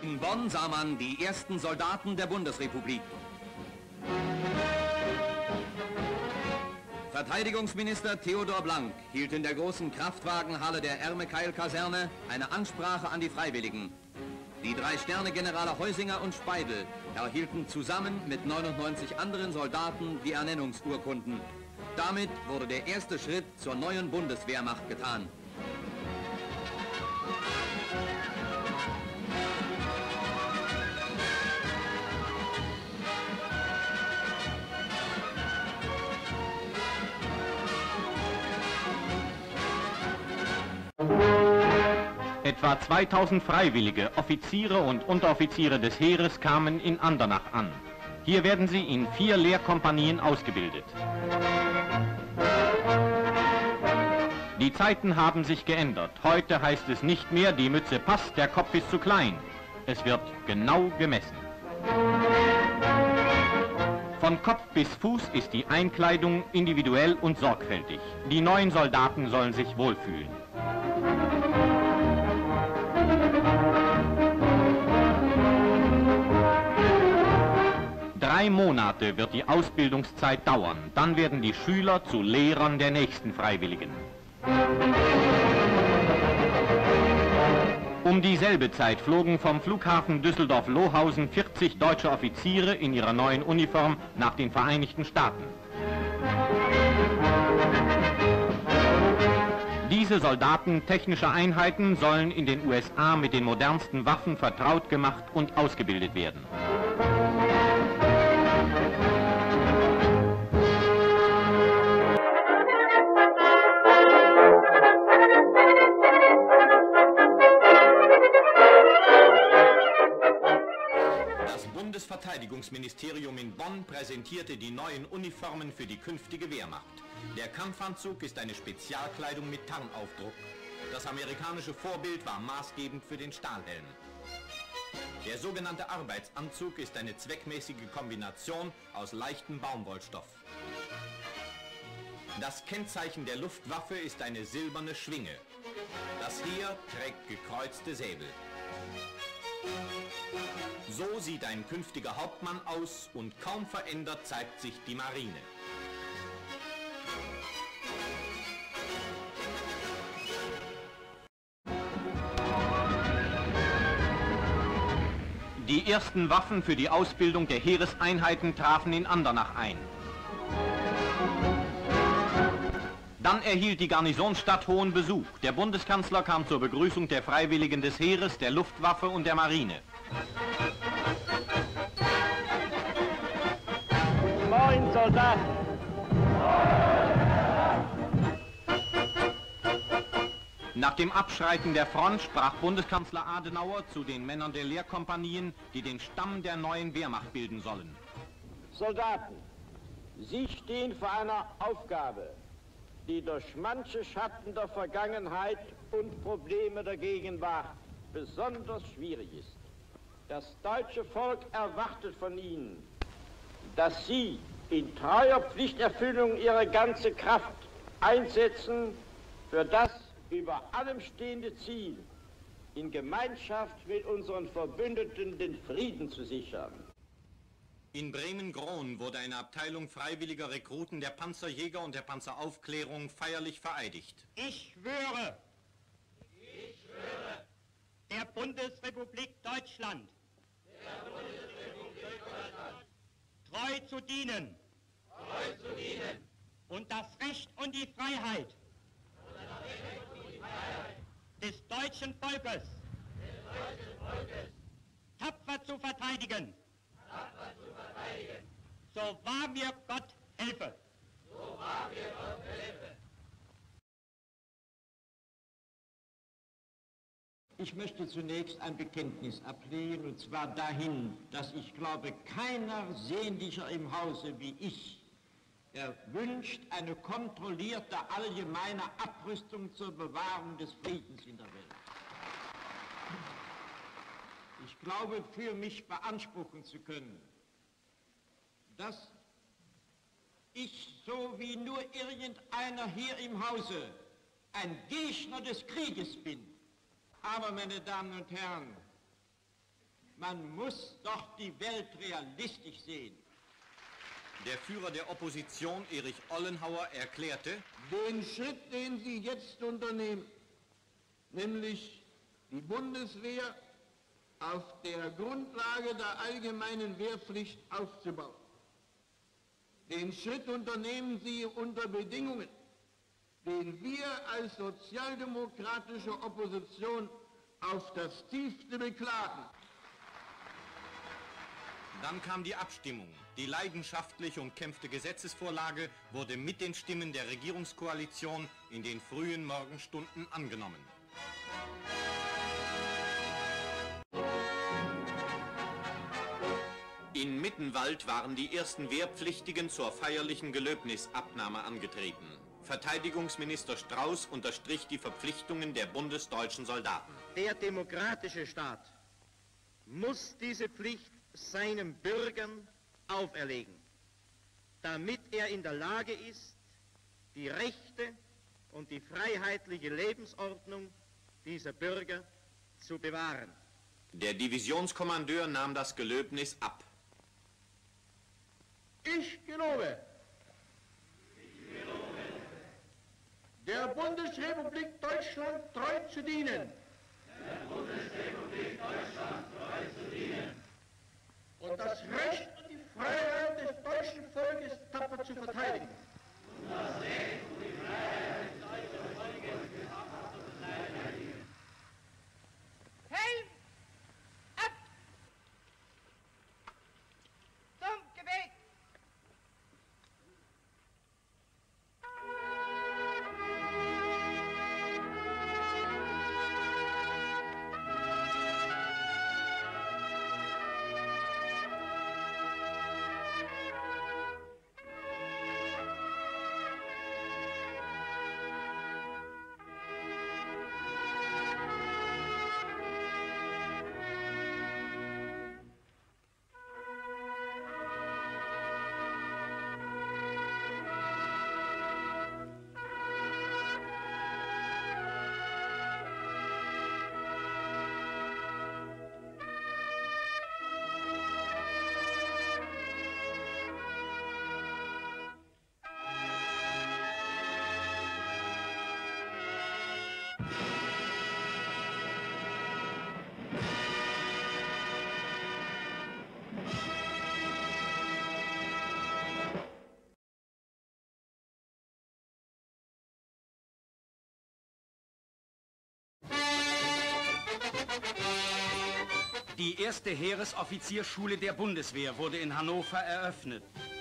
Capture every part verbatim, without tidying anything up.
In Bonn sah man die ersten Soldaten der Bundesrepublik. Verteidigungsminister Theodor Blank hielt in der großen Kraftwagenhalle der Ermekeil-Kaserne eine Ansprache an die Freiwilligen. Die drei Sterne-Generale Heusinger und Speidel erhielten zusammen mit neunundneunzig anderen Soldaten die Ernennungsurkunden. Damit wurde der erste Schritt zur neuen Bundeswehrmacht getan. Etwa zweitausend Freiwillige, Offiziere und Unteroffiziere des Heeres kamen in Andernach an. Hier werden sie in vier Lehrkompanien ausgebildet. Die Zeiten haben sich geändert. Heute heißt es nicht mehr, die Mütze passt, der Kopf ist zu klein. Es wird genau gemessen. Von Kopf bis Fuß ist die Einkleidung individuell und sorgfältig. Die neuen Soldaten sollen sich wohlfühlen. Drei Monate wird die Ausbildungszeit dauern. Dann werden die Schüler zu Lehrern der nächsten Freiwilligen. Um dieselbe Zeit flogen vom Flughafen Düsseldorf-Lohausen vierzig deutsche Offiziere in ihrer neuen Uniform nach den Vereinigten Staaten. Diese Soldaten technischer Einheiten sollen in den U S A mit den modernsten Waffen vertraut gemacht und ausgebildet werden. Das Bundesverteidigungsministerium in Bonn präsentierte die neuen Uniformen für die künftige Wehrmacht. Der Kampfanzug ist eine Spezialkleidung mit Tarnaufdruck. Das amerikanische Vorbild war maßgebend für den Stahlhelm. Der sogenannte Arbeitsanzug ist eine zweckmäßige Kombination aus leichtem Baumwollstoff. Das Kennzeichen der Luftwaffe ist eine silberne Schwinge. Das Heer trägt gekreuzte Säbel. So sieht ein künftiger Hauptmann aus und kaum verändert zeigt sich die Marine. Die ersten Waffen für die Ausbildung der Heereseinheiten trafen in Andernach ein. Dann erhielt die Garnisonsstadt hohen Besuch. Der Bundeskanzler kam zur Begrüßung der Freiwilligen des Heeres, der Luftwaffe und der Marine. Moin, Soldaten! Nach dem Abschreiten der Front sprach Bundeskanzler Adenauer zu den Männern der Lehrkompanien, die den Stamm der neuen Wehrmacht bilden sollen. Soldaten, Sie stehen vor einer Aufgabe, die durch manche Schatten der Vergangenheit und Probleme der Gegenwart besonders schwierig ist. Das deutsche Volk erwartet von Ihnen, dass Sie in treuer Pflichterfüllung Ihre ganze Kraft einsetzen für das über allem stehende Ziel, in Gemeinschaft mit unseren Verbündeten den Frieden zu sichern. In Bremen-Grohn wurde eine Abteilung freiwilliger Rekruten der Panzerjäger und der Panzeraufklärung feierlich vereidigt. Ich schwöre, ich schwöre, der Bundesrepublik Deutschland, der Bundesrepublik Deutschland treu zu dienen, treu zu dienen und das Recht und die Freiheit, und das Recht und die Freiheit des deutschen Volkes, des deutschen Volkes tapfer zu verteidigen, tapfer zu verteidigen, so wahr mir Gott helfe. so wahr mir Gott helfe. Ich möchte zunächst ein Bekenntnis ablegen, und zwar dahin, dass ich glaube, keiner sehnlicher im Hause wie ich er wünscht eine kontrollierte allgemeine Abrüstung zur Bewahrung des Friedens in der Welt. Ich glaube, für mich beanspruchen zu können, dass ich, so wie nur irgendeiner hier im Hause, ein Gegner des Krieges bin. Aber, meine Damen und Herren, Man muss doch die Welt realistisch sehen. Der Führer der Opposition, Erich Ollenhauer, erklärte: Den Schritt, den Sie jetzt unternehmen, nämlich die Bundeswehr auf der Grundlage der allgemeinen Wehrpflicht aufzubauen, den Schritt unternehmen Sie unter Bedingungen, den wir als sozialdemokratische Opposition auf das tiefste beklagen. Dann kam die Abstimmung. Die leidenschaftliche und kämpfte Gesetzesvorlage wurde mit den Stimmen der Regierungskoalition in den frühen Morgenstunden angenommen. In Mittenwald waren die ersten Wehrpflichtigen zur feierlichen Gelöbnisabnahme angetreten. Verteidigungsminister Strauß unterstrich die Verpflichtungen der bundesdeutschen Soldaten. Der demokratische Staat muss diese Pflicht seinen Bürgern auferlegen, damit er in der Lage ist, die Rechte und die freiheitliche Lebensordnung dieser Bürger zu bewahren. Der Divisionskommandeur nahm das Gelöbnis ab. Ich gelobe, der Bundesrepublik Deutschland treu zu dienen. Der Bundesrepublik Deutschland treu zu dienen. Und das Recht und die Freiheit des deutschen Volkes tapfer zu verteidigen. Und das Recht und die Freiheit des deutschen Volkes tapfer zu verteidigen. Helm ab! Zum Gebet! Die erste Heeresoffizierschule der Bundeswehr wurde in Hannover eröffnet.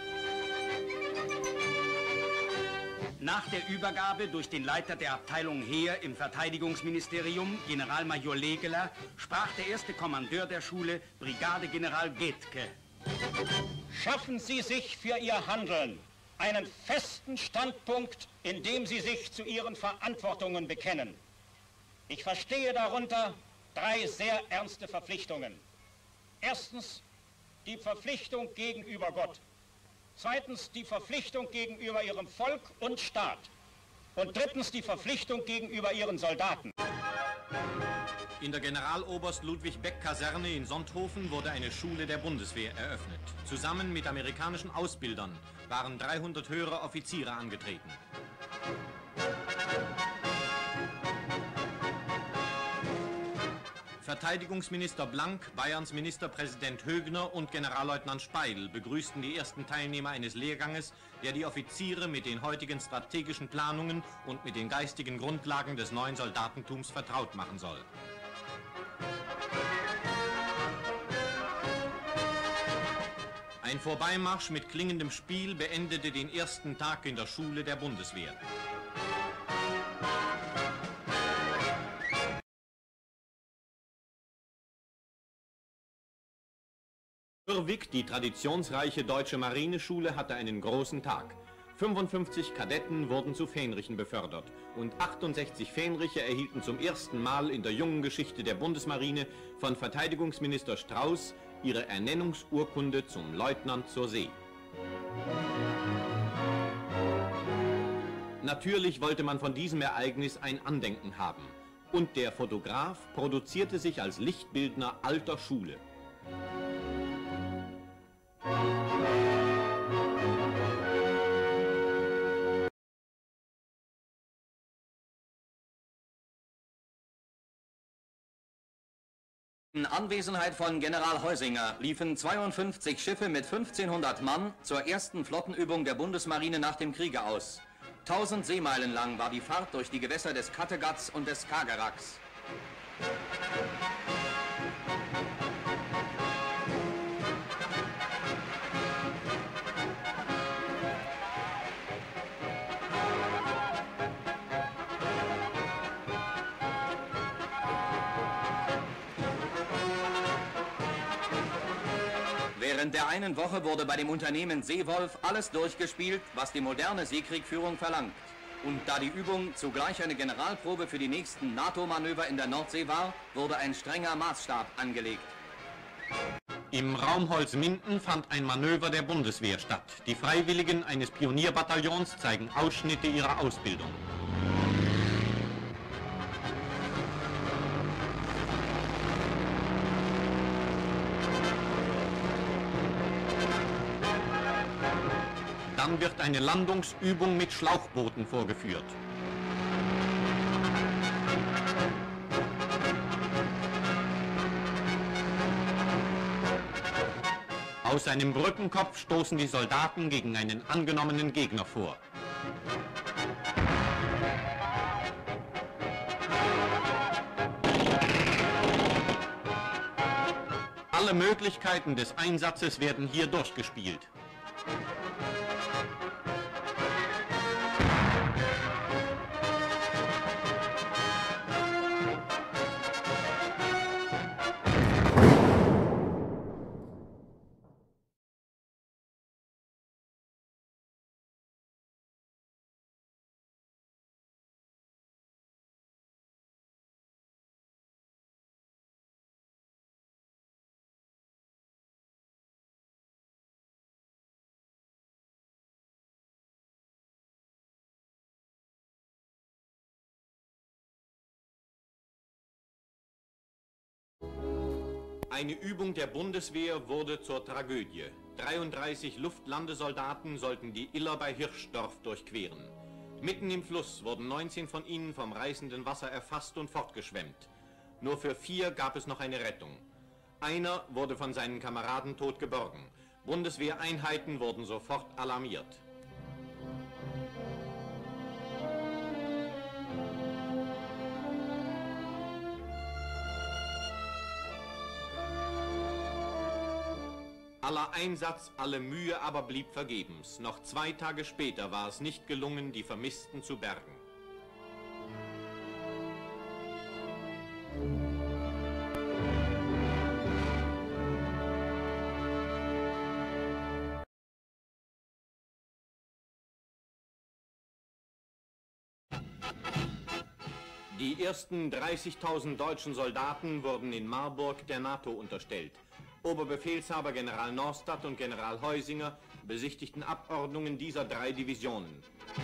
Nach der Übergabe durch den Leiter der Abteilung Heer im Verteidigungsministerium, Generalmajor Legeler, sprach der erste Kommandeur der Schule, Brigadegeneral Gethke. Schaffen Sie sich für Ihr Handeln einen festen Standpunkt, in dem Sie sich zu Ihren Verantwortungen bekennen. Ich verstehe darunter drei sehr ernste Verpflichtungen. Erstens die Verpflichtung gegenüber Gott. Zweitens die Verpflichtung gegenüber Ihrem Volk und Staat. Und drittens die Verpflichtung gegenüber Ihren Soldaten. In der Generaloberst Ludwig Beck Kaserne in Sonthofen wurde eine Schule der Bundeswehr eröffnet. Zusammen mit amerikanischen Ausbildern waren dreihundert höhere Offiziere angetreten. Verteidigungsminister Blank, Bayerns Ministerpräsident Högner und Generalleutnant Speidel begrüßten die ersten Teilnehmer eines Lehrganges, der die Offiziere mit den heutigen strategischen Planungen und mit den geistigen Grundlagen des neuen Soldatentums vertraut machen soll. Ein Vorbeimarsch mit klingendem Spiel beendete den ersten Tag in der Schule der Bundeswehr. Irrwig, die traditionsreiche deutsche Marineschule, hatte einen großen Tag. fünfundfünfzig Kadetten wurden zu Fähnrichen befördert und achtundsechzig Fähnriche erhielten zum ersten Mal in der jungen Geschichte der Bundesmarine von Verteidigungsminister Strauß ihre Ernennungsurkunde zum Leutnant zur See. Natürlich wollte man von diesem Ereignis ein Andenken haben und der Fotograf produzierte sich als Lichtbildner alter Schule. In Anwesenheit von General Heusinger liefen zweiundfünfzig Schiffe mit fünfzehnhundert Mann zur ersten Flottenübung der Bundesmarine nach dem Kriege aus. tausend Seemeilen lang war die Fahrt durch die Gewässer des Kattegats und des Skagerraks. Während der einen Woche wurde bei dem Unternehmen Seewolf alles durchgespielt, was die moderne Seekriegführung verlangt. Und da die Übung zugleich eine Generalprobe für die nächsten NATO-Manöver in der Nordsee war, wurde ein strenger Maßstab angelegt. Im Raum Holzminden fand ein Manöver der Bundeswehr statt. Die Freiwilligen eines Pionierbataillons zeigen Ausschnitte ihrer Ausbildung. Dann wird eine Landungsübung mit Schlauchbooten vorgeführt. Aus einem Brückenkopf stoßen die Soldaten gegen einen angenommenen Gegner vor. Alle Möglichkeiten des Einsatzes werden hier durchgespielt. Eine Übung der Bundeswehr wurde zur Tragödie. dreiunddreißig Luftlandesoldaten sollten die Iller bei Hirschdorf durchqueren. Mitten im Fluss wurden neunzehn von ihnen vom reißenden Wasser erfasst und fortgeschwemmt. Nur für vier gab es noch eine Rettung. Einer wurde von seinen Kameraden tot geborgen. Bundeswehreinheiten wurden sofort alarmiert. Aller Einsatz, alle Mühe aber blieb vergebens. Noch zwei Tage später war es nicht gelungen, die Vermissten zu bergen. Die ersten dreißigtausend deutschen Soldaten wurden in Marburg der NATO unterstellt. Oberbefehlshaber General Norstadt und General Heusinger besichtigten Abordnungen dieser drei Divisionen.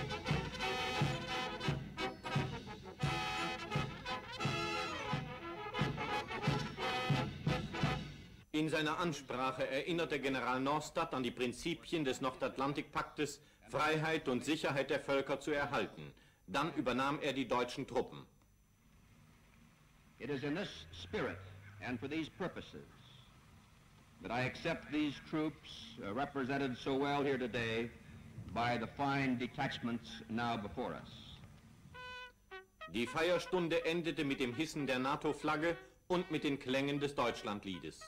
In seiner Ansprache erinnerte General Norstadt an die Prinzipien des Nordatlantikpaktes, Freiheit und Sicherheit der Völker zu erhalten. Dann übernahm er die deutschen Truppen. It is in this spirit and for these purposes that I accept these troops uh, represented so well here today by the fine detachments now before us. Die Feierstunde endete mit dem Hissen der NATO-Flagge und mit den Klängen des Deutschlandliedes.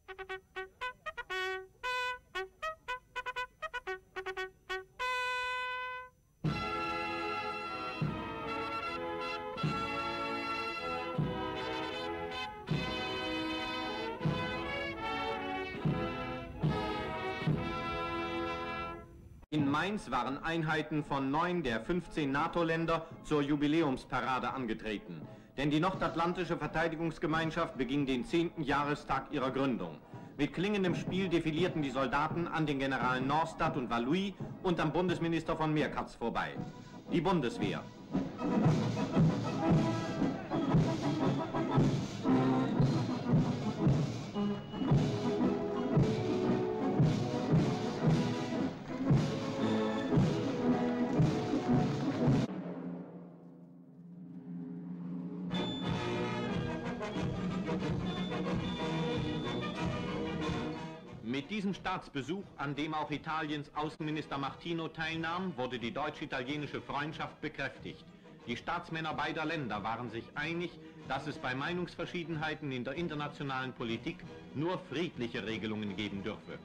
In Mainz waren Einheiten von neun der fünfzehn NATO-Länder zur Jubiläumsparade angetreten. Denn die Nordatlantische Verteidigungsgemeinschaft beging den zehnten Jahrestag ihrer Gründung. Mit klingendem Spiel defilierten die Soldaten an den Generalen Norstadt und Valois und am Bundesminister von Meerkatz vorbei. Die Bundeswehr. diesem Staatsbesuch, an dem auch Italiens Außenminister Martino teilnahm, wurde die deutsch-italienische Freundschaft bekräftigt. Die Staatsmänner beider Länder waren sich einig, dass es bei Meinungsverschiedenheiten in der internationalen Politik nur friedliche Regelungen geben dürfe.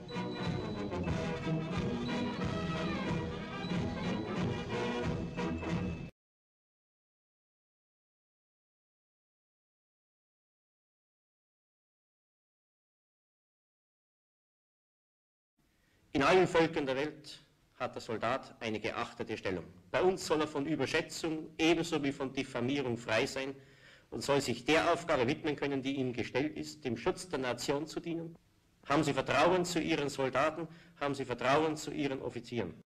In allen Völkern der Welt hat der Soldat eine geachtete Stellung. Bei uns soll er von Überschätzung ebenso wie von Diffamierung frei sein und soll sich der Aufgabe widmen können, die ihm gestellt ist, dem Schutz der Nation zu dienen. Haben Sie Vertrauen zu Ihren Soldaten, haben Sie Vertrauen zu Ihren Offizieren.